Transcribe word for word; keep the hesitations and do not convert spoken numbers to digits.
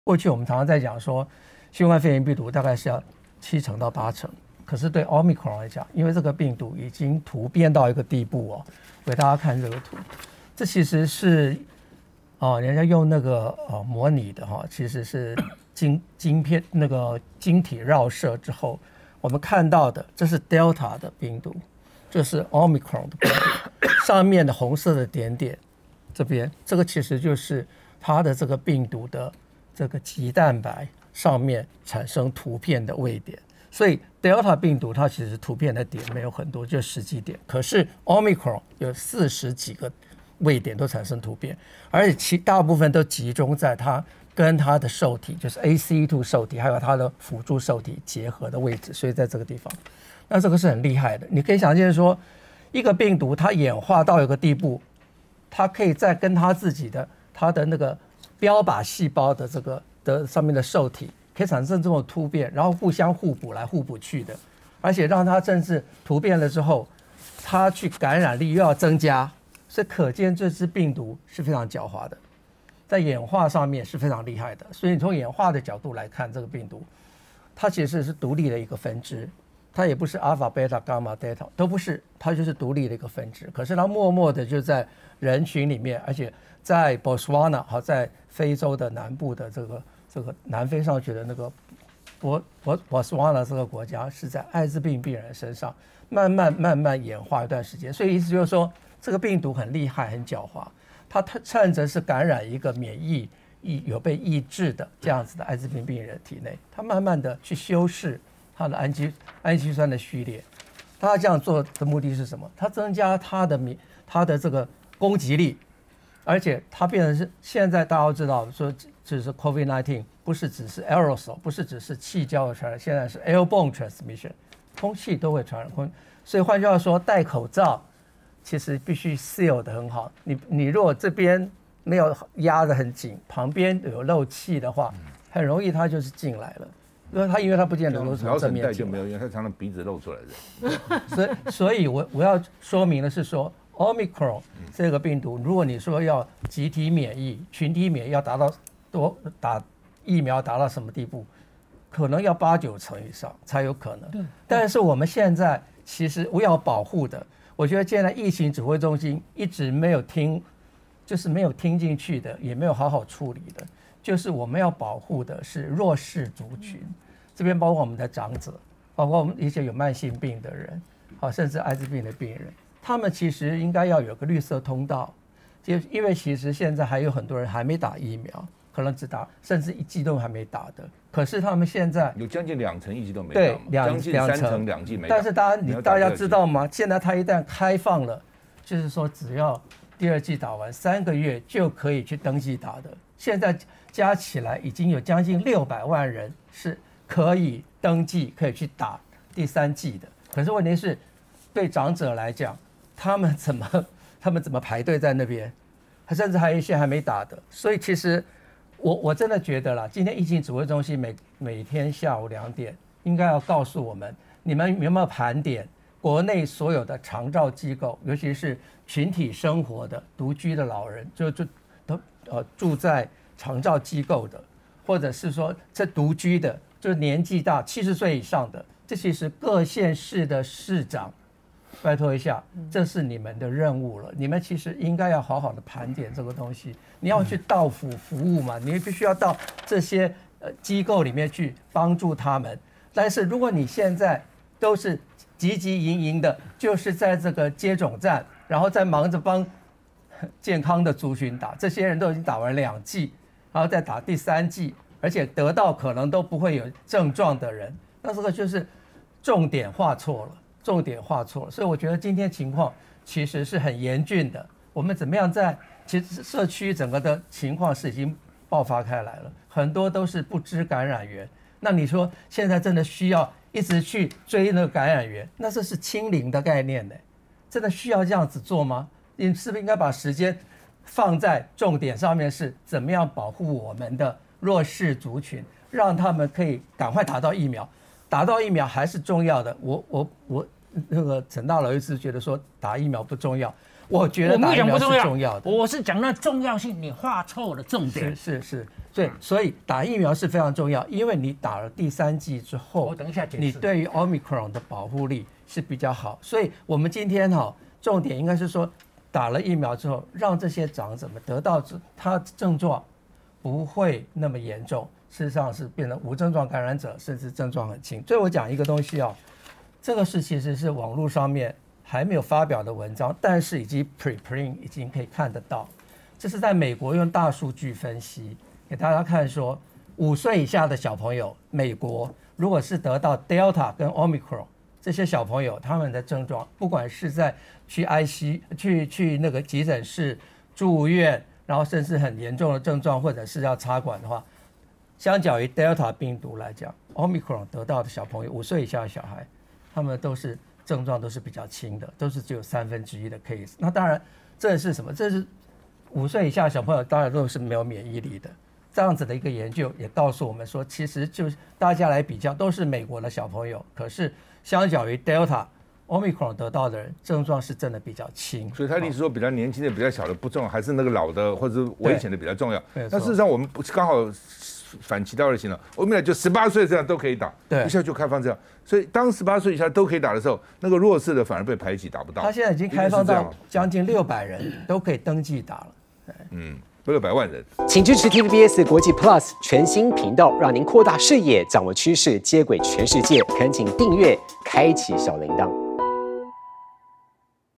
过去我们常常在讲说，新冠肺炎病毒大概是要七成到八成，可是对 Omicron 来讲，因为这个病毒已经突变到一个地步哦，给大家看这个图，这其实是哦，人家用那个呃模拟的哈，其实是晶晶片那个晶体绕射之后，我们看到的这是 Delta 的病毒，这是 Omicron 的病毒，上面的红色的点点，这边这个其实就是它的这个病毒的这个棘蛋白上面产生突变的位点，所以 Delta 病毒它其实突变的点没有很多，就十几点，可是 Omicron 有四十几个位点都产生突变，而且其大部分都集中在它跟它的受体，就是 A C E 二 受体，还有它的辅助受体结合的位置，所以在这个地方，那这个是很厉害的。你可以想见说，一个病毒它演化到一个地步，它可以在跟它自己的它的那个标靶细胞的这个的上面的受体，可以产生这种突变，然后互相互补来互补去的，而且让它甚至突变了之后，它去感染力又要增加。所以可见这支病毒是非常狡猾的，在演化上面是非常厉害的。所以你从演化的角度来看，这个病毒它其实是独立的一个分支，它也不是阿尔法、贝塔、伽马、德尔塔，都不是，它就是独立的一个分支。可是它默默的就在人群里面，而且在 Botswana 好，在非洲的南部的这个这个南非上去的那个博博 Botswana 这个国家，是在艾滋病病人身上慢慢慢慢演化一段时间。所以意思就是说，这个病毒很厉害，很狡猾，它趁着是感染一个免疫抑有被抑制的这样子的艾滋病病人体内，它慢慢的去修饰它的氨基氨基酸的序列。它这样做的目的是什么？它增加它的免它的这个攻击力，而且它变成是现在大家都知道说，只是 COVID 十九 不是只是 aerosol， 不是只是气胶的传染，现在是 airborne transmission， 空气都会传染空。所以换句话说，戴口罩其实必须 seal 得很好，你你如果这边没有压得很紧，旁边有漏气的话，很容易它就是进来了。因为它因为它不见得都是从正面进来， 就没有，因为它常常鼻子露出来的。 所以所以我我要说明的是说 ，Omicron 这个病毒，如果你说要集体免疫、群体免疫要达到多打疫苗达到什么地步，可能要八九成以上才有可能。但是我们现在其实我要保护的。我觉得现在疫情指挥中心一直没有听，就是没有听进去的，也没有好好处理的，就是我们要保护的是弱势族群，这边包括我们的长者，包括我们一些有慢性病的人，好，甚至艾滋病的病人，他们其实应该要有个绿色通道，就因为其实现在还有很多人还没打疫苗，可能只打，甚至一剂都还没打的。可是他们现在有将近两成一剂都没打， 对， 将近三成两剂没打。 但是大家你大家知道吗？现在它一旦开放了，就是说只要第二剂打完三个月就可以去登记打的。现在加起来已经有将近六百万人是可以登记可以去打第三剂的。可是问题是，对长者来讲，他们怎么他们怎么排队在那边？甚至还有一些还没打的。所以其实。我我真的觉得啦，今天疫情指挥中心每每天下午两点应该要告诉我们，你们有没有盘点国内所有的长照机构，尤其是群体生活的独居的老人，就就都呃住在长照机构的，或者是说这独居的，就是年纪大七十岁以上的，这其实各县市的市长。拜托一下，这是你们的任务了。你们其实应该要好好的盘点这个东西。你要去到府服务嘛，你必须要到这些呃机构里面去帮助他们。但是如果你现在都是汲汲营营的，就是在这个接种站，然后再忙着帮健康的族群打，这些人都已经打完两剂，然后再打第三剂，而且得到可能都不会有症状的人，那这个就是重点画错了。重点画错了，所以我觉得今天情况其实是很严峻的。我们怎么样在其实社区整个的情况是已经爆发开来了，很多都是不知感染源。那你说现在真的需要一直去追那个感染源，那这是清零的概念呢？真的需要这样子做吗？你是不是应该把时间放在重点上面，是怎么样保护我们的弱势族群，让他们可以赶快打到疫苗？打到疫苗还是重要的，我我我那个陈大佬一直觉得说打疫苗不重要， 我觉得打疫苗是重要的。 我是讲那重要性，你画错了重点。 是是是，对，所以打疫苗是非常重要，因为你打了第三剂之后， 我等一下解释， 你对于 Omicron 的保护力是比较好。所以我们今天哈，重点应该是说，打了疫苗之后，让这些长者们得到他症状不会那么严重，事实上是变成无症状感染者，甚至症状很轻。所以我讲一个东西哦，这个是其实是网络上面还没有发表的文章，但是已经 preprint 已经可以看得到。这是在美国用大数据分析给大家看说，五岁以下的小朋友，美国如果是得到 Delta 跟 Omicron 这些小朋友，他们的症状，不管是在去 I C 去去那个急诊室住院，然后甚至很严重的症状，或者是要插管的话，相较于 Delta 病毒来讲 ，Omicron 得到的小朋友，五岁以下的小孩，他们都是症状都是比较轻的，都是只有三分之一的 case。那当然，这是什么？这是五岁以下的小朋友，当然都是没有免疫力的。这样子的一个研究也告诉我们说，其实就是大家来比较，都是美国的小朋友，可是相较于 Delta、Omicron 得到的人，症状是真的比较轻。 所以他的意思说，比较年轻的、比较小的不重要，还是那个老的或者是危险的比较重要。但事实上，我们刚好反其道而行了，我们俩就十八岁这样都可以打，一下就开放这样。所以当十八岁以下都可以打的时候，那个弱势的反而被排挤，打不到。 他现在已经开放到将近六百人都可以登记打了。 嗯。六百万人， 请支持 T V B S 国际 Plus 全新频道，让您扩大视野，掌握趋势，接轨全世界。恳请订阅，开启小铃铛。